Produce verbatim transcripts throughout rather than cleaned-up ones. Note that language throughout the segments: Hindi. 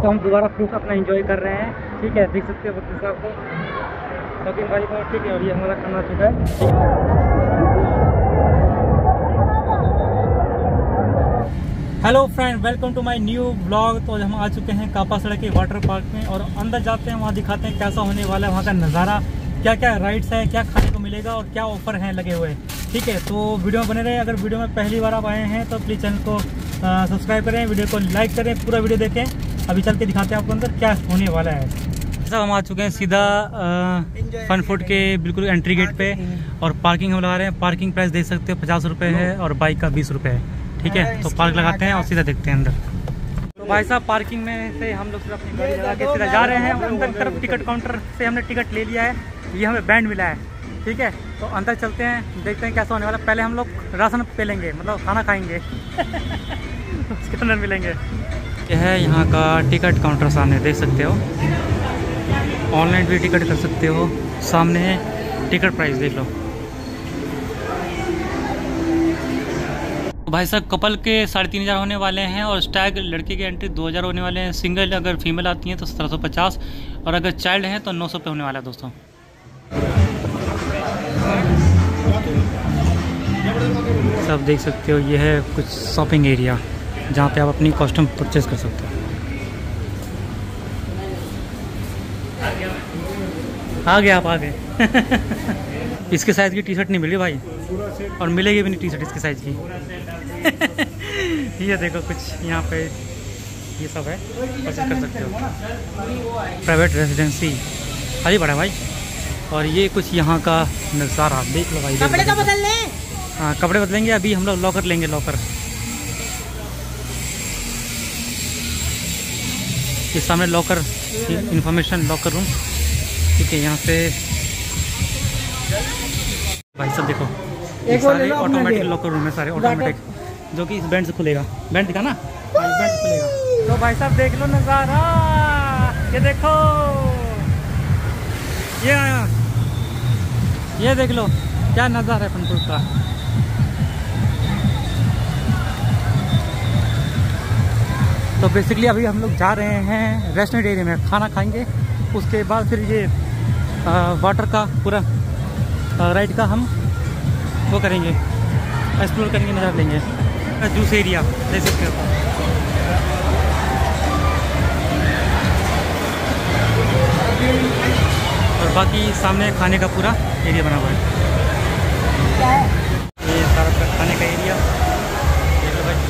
तो हम दोबारा क्रूज अपना एंजॉय कर रहे हैं। ठीक है, देख सकते हो वकील साहब को, वकील भाई को। ठीक है, और ये हमारा खाना आ चुका है। Hello friend, welcome to my new blog. तो हम आ चुके हैं कापा सड़क के वाटर पार्क में और अंदर जाते हैं, वहाँ दिखाते हैं कैसा होने वाला है वहाँ का नज़ारा, क्या क्या राइड्स है, क्या खाने को मिलेगा और क्या ऑफर हैं लगे हुए। ठीक है, तो वीडियो में बने रहे। अगर वीडियो में पहली बार आप आए हैं तो प्लीज़ चैनल को सब्सक्राइब करें, वीडियो को लाइक करें, पूरा वीडियो देखें। अभी चल के दिखाते हैं आपको अंदर क्या होने वाला है। सब हम आ चुके हैं सीधा फन फूड के बिल्कुल एंट्री गेट पे और पार्किंग हम लगा रहे हैं। पार्किंग प्राइस देख सकते हो पचास रुपये है और बाइक का बीस रुपये है। ठीक है, तो पार्क लगाते हैं और सीधा देखते हैं अंदर। तो भाई साहब, पार्किंग में से हम लोग सिर्फ अपनी गाड़ी लगा के सीधा जा रहे हैं। अंदर की तरफ टिकट काउंटर से हमने टिकट ले लिया है, ये हमें बैंड मिला है। ठीक है, तो अंदर चलते हैं, देखते हैं कैसा होने वाला। पहले हम लोग राशन पे लेंगे, मतलब खाना खाएंगे उसके अंदर मिलेंगे। यह है यहाँ का टिकट काउंटर, सामने देख सकते हो। ऑनलाइन भी टिकट कर सकते हो, सामने है टिकट प्राइस देख लो। भाई साहब, कपल के साढ़े तीन हज़ार होने वाले हैं और स्टैग लड़के के एंट्री दो हज़ार होने वाले हैं। सिंगल अगर फीमेल आती हैं तो सत्रह सौ पचास और अगर चाइल्ड हैं तो नौ सौ पे होने वाला है दोस्तों। सब देख सकते हो, ये है कुछ शॉपिंग एरिया जहाँ पे आप अपनी कॉस्ट्यूम परचेज कर सकते हो। आ गए आप, आ गए इसके साइज़ की टी शर्ट नहीं मिली भाई, और मिलेगी भी नहीं टी शर्ट इसके साइज़ की ये देखो कुछ यहाँ पे ये सब है, परचेज कर सकते हो। प्राइवेट रेजिडेंसी खाली पड़ा भाई। और ये कुछ यहाँ का नज़ारा देख लो भाई। कपड़े तो बदल लें। हाँ, कपड़े बदलेंगे। अभी हम लोग लॉकर लेंगे, लॉकर। ये सामने लॉकर इंफॉर्मेशन लॉकर रूम। ठीक है, यहाँ पे भाई सब देखो, ये सारे ऑटोमेटिक लॉकर रूम है, सारे ऑटोमेटिक, जो कि इस बैंड से खुलेगा। बैंड दिखा ना, बैंड से खुलेगा। तो भाई साहब देख लो नज़ारा, ये देखो, ये आया, ये देख लो क्या नज़ारा है फनपुर का। तो बेसिकली अभी हम लोग जा रहे हैं रेस्टोरेंट एरिया में, खाना खाएंगे। उसके बाद फिर ये आ, वाटर का पूरा राइड का हम वो करेंगे, एक्सप्लोर करेंगे, नज़ारा लेंगे। जूस एरिया देख सकते हो। और बाकी सामने खाने का पूरा एरिया बना हुआ है। ये सारा खाने का एरिया देख लो भाई।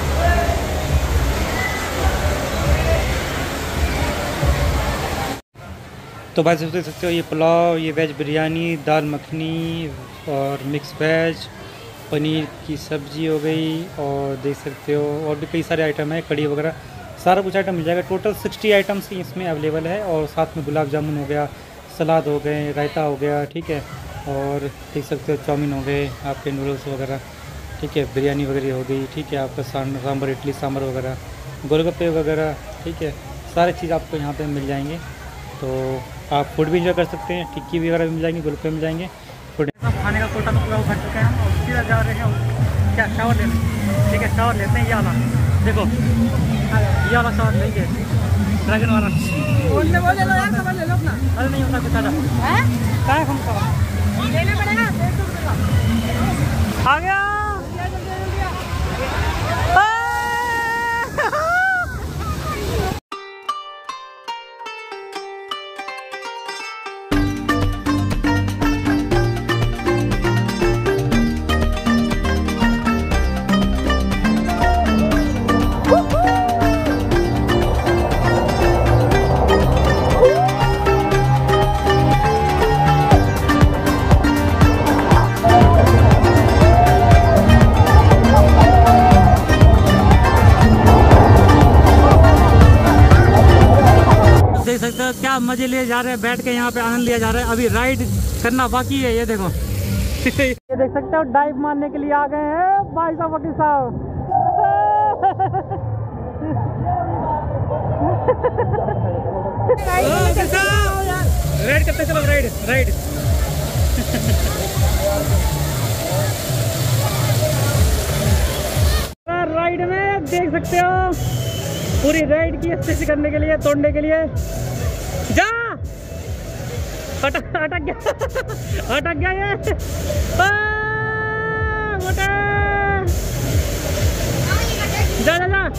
तो भाई देख सकते हो, ये पुलाव, ये वेज बिरयानी, दाल मखनी और मिक्स वेज, पनीर की सब्ज़ी हो गई, और देख सकते हो और भी कई सारे आइटम है, कड़ी वगैरह, सारा कुछ आइटम मिल जाएगा। टोटल साठ आइटम्स इसमें अवेलेबल है और साथ में गुलाब जामुन हो गया, सलाद हो गए, रायता हो गया। ठीक है, और देख सकते हो चाउमीन हो गए, आपके नूडल्स वगैरह। ठीक है, बिरयानी वगैरह हो गई। ठीक है, आपका सांभर, इडली सांभर वगैरह, गोलगप्पे वगैरह। ठीक है, सारी चीज़ आपको यहाँ पर मिल जाएंगे। तो आप फूड भी इंजॉय कर सकते हैं, टिक्की वगैरह भी मिल जाएंगे, गोलगप्पे मिल जाएंगे। फूड खाने का कोटा तो पूरा भर चुके हैं हम और सीधा जा रहे हैं क्या शावर लेने। ठीक है, शावर लेते हैं। ये वाला देखो, ये वाला शावर लेंगे, ड्रैगन वाला। बोलने बोले लो यार, खबर ले लो अपना। अरे नहीं होता कुछ ज़्यादा है, क्या है हम लेना पड़ेगा। आ गया क्या मजे लिए जा रहे हैं, बैठ के यहाँ पे आनंद लिया जा रहा है। अभी राइड करना बाकी है। ये देखो ये देख सकते हो, डाइव मारने के लिए आ गए हैं भाई साहब, वकील साहब। राइड करते चलो, राइड राइड राइड में देख सकते हो पूरी राइड की स्टेज करने के लिए, तोड़ने के लिए। जा अटक अटक गया अटक गया ये मोटा। जा जा जा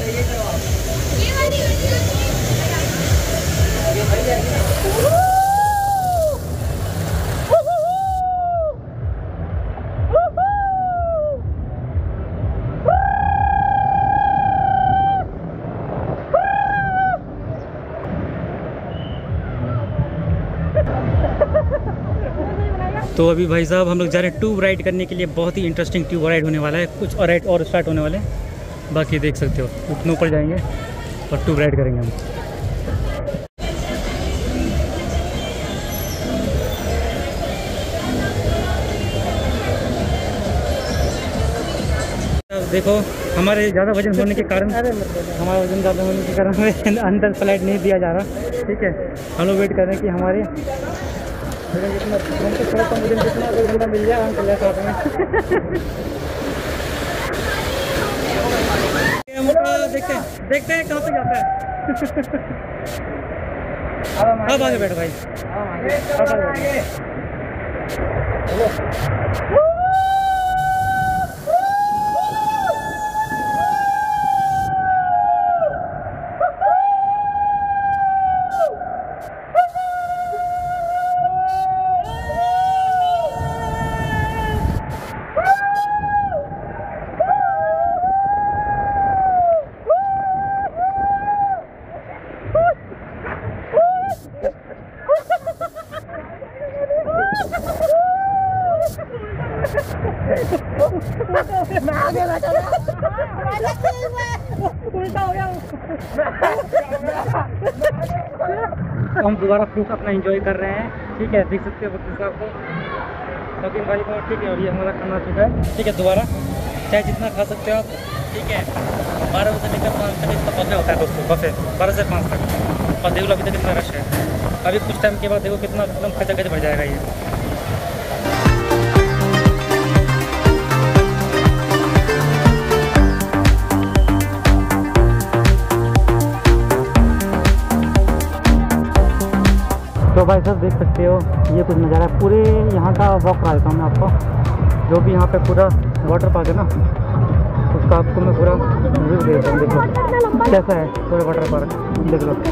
तो अभी भाई साहब हम लोग जा रहे हैं ट्यूब राइड करने के लिए। बहुत ही इंटरेस्टिंग ट्यूब राइड होने वाला है। कुछ और राइड और स्टार्ट होने वाले हैं, बाकी देख सकते हो। उतने ऊपर जाएंगे और ट्यूब राइड करेंगे हम। देखो हमारे ज़्यादा वजन होने के कारण हमारा वजन ज़्यादा होने के कारण हमें अंदर फ्लाइट नहीं दिया जा रहा। ठीक है, हम लोग वेट कर रहे हैं कि हमारे जितना थोड़ा कम वजन जितना बंदा मिल जाए हम चले साथ में। देखते हैं देखते हैं कहाँ पे जाता है। अब आगे बैठ भाई, अब आगे। हम दोबारा क्रूज अपना एंजॉय कर रहे हैं। ठीक है, देख सकते हो बच्चे साहब को शौकीन भाई को। ठीक है, और ये हमारा खाना चुका है। ठीक है, दोबारा चाहे जितना खा सकते हो आप। ठीक है, बारह बजे लेकर पाँच तक इसका बफे होता है दोस्तों, बफे बारह से पाँच तक। और देखो अभी तक कितना रश है। अभी कुछ टाइम के बाद देखो कितना एकदम खचा खच भर जाएगा ये। तो भाई साहब देख सकते हो ये कुछ नज़ारा है। पूरे यहाँ का वॉक करा देता हूँ मैं आपको। जो भी यहाँ पे पूरा वाटर पार्क है ना, उसका आपको मैं पूरा व्यू देता हूँ। देख लो कैसा है पूरा वाटर पार्क, देख लो।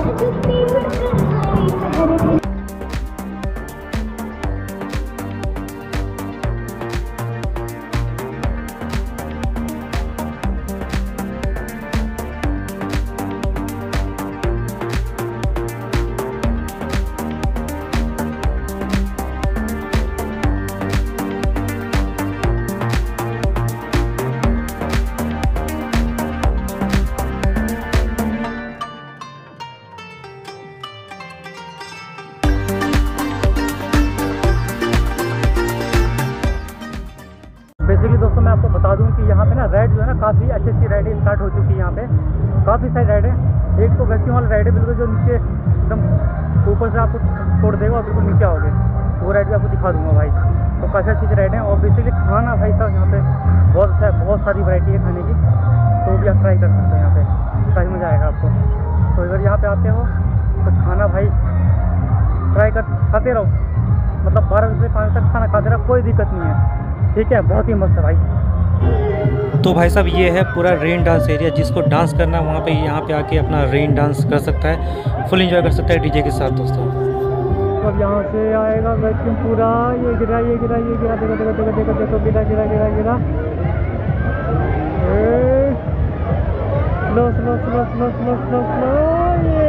बेसिकली दोस्तों मैं आपको बता दूं कि यहाँ पे ना राइड जो है ना काफ़ी अच्छी अच्छी राइडें स्टार्ट हो चुकी है। यहाँ पे काफ़ी सारी राइड है। एक तो वैक्यूम वाली राइड है बिल्कुल, जो नीचे एकदम ऊपर से आपको छोड़ देगा और बिल्कुल नीचे आओगे। वो राइड भी आपको दिखा दूंगा भाई। तो काफ़ी अच्छी राइड है। और बेसिकली खाना भाई साहब यहाँ पे बहुत अच्छा है, बहुत सारी वैरायटी है खाने की। तो भी आप ट्राई कर सकते हो यहाँ पे, काफ़ी मज़ा आएगा आपको। तो अगर यहाँ पे आते हो तो खाना भाई ट्राई कर खाते रहो, मतलब बारह बजे से पाँच तक खाना खाते रहो, कोई दिक्कत नहीं है। ठीक है, बहुत ही मस्त है भाई। तो भाई साहब ये है पूरा रेन डांस एरिया। जिसको डांस करना है वहाँ पे यहाँ पे आके अपना रेन डांस कर सकता है, फुल एंजॉय कर सकता है डीजे के साथ दोस्तों। अब यहाँ से आएगा वैक्यूम पूरा, ये गिरा ये गिरा ये गिरा, देखो देखो देखो देखो देखो गिरा गिरा गिरा गिरा। Slow slow slow slow slow slow slow ये।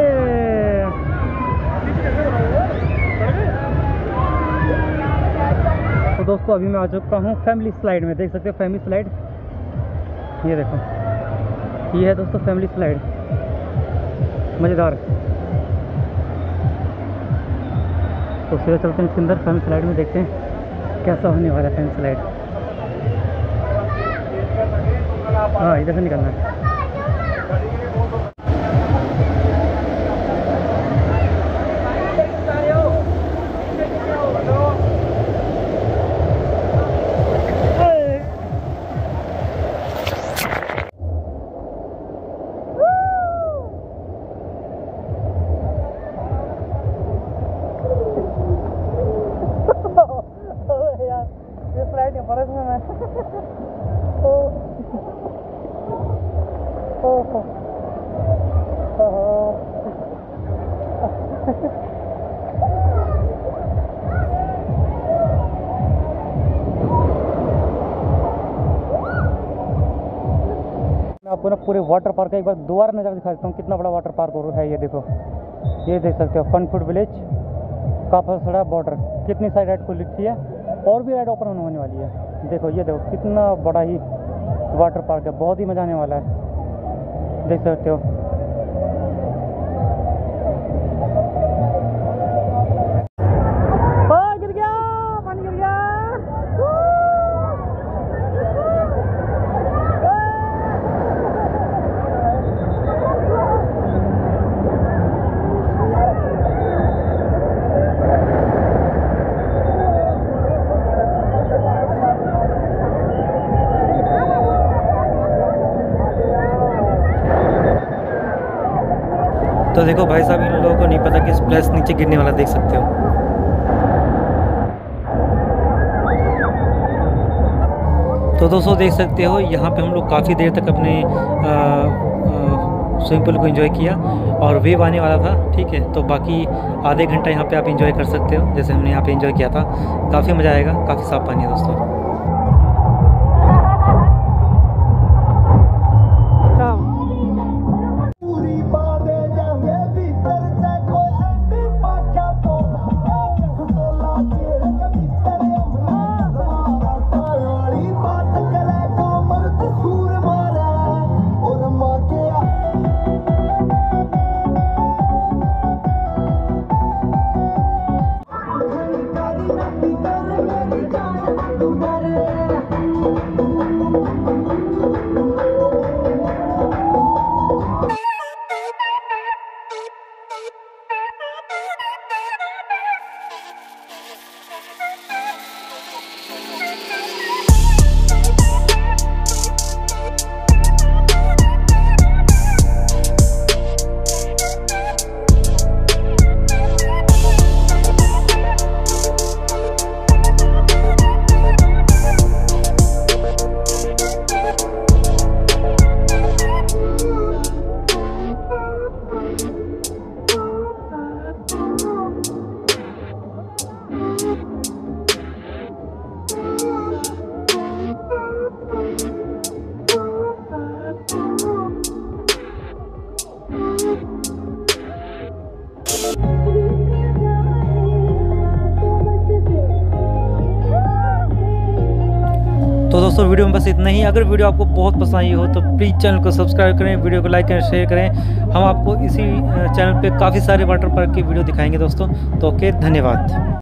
तो दोस्तों अभी मैं आ चुका हूँ फैमिली स्लाइड में। देख सकते हो फैमिली स्लाइड, ये देखो ये है दोस्तों फैमिली स्लाइड, मज़ेदार। तो सीधे चलते हैं इसके अंदर फैमिली स्लाइड में, देखते हैं कैसा होने वाला है फैमिली स्लाइड। हाँ इधर से निकलना है। आपको ना पूरे वाटर पार्क का एक बार दोबारा नज़र दिखा देता हूँ, कितना बड़ा वाटर पार्क है ये। देखो ये देख सकते हो, fun food village Kapasada border. कितनी सारी राइड खुल रखी है और भी राइड ओपन होने वाली है। देखो ये देखो कितना बड़ा ही वाटर पार्क है, बहुत ही मजा आने वाला है, देख सकते हो। गिर गया, पानी गिर गया। तो देखो भाई साहब, इन लोगों को नहीं पता कि स्प्लैश नीचे गिरने वाला, देख सकते हो। तो दोस्तों देख सकते हो, यहाँ पे हम लोग काफ़ी देर तक अपने स्विमिंग पूल को एंजॉय किया और वेव आने वाला था, ठीक है। तो बाकी आधे घंटा यहाँ पे आप एंजॉय कर सकते हो, जैसे हमने यहाँ पे एंजॉय किया था। काफ़ी मज़ा आएगा, काफ़ी साफ पानी है दोस्तों। तो दोस्तों वीडियो में बस इतना ही। अगर वीडियो आपको बहुत पसंद आई हो तो प्लीज़ चैनल को सब्सक्राइब करें, वीडियो को लाइक करें, शेयर करें। हम आपको इसी चैनल पे काफ़ी सारे वाटर पार्क की वीडियो दिखाएंगे दोस्तों। तो ओके, धन्यवाद।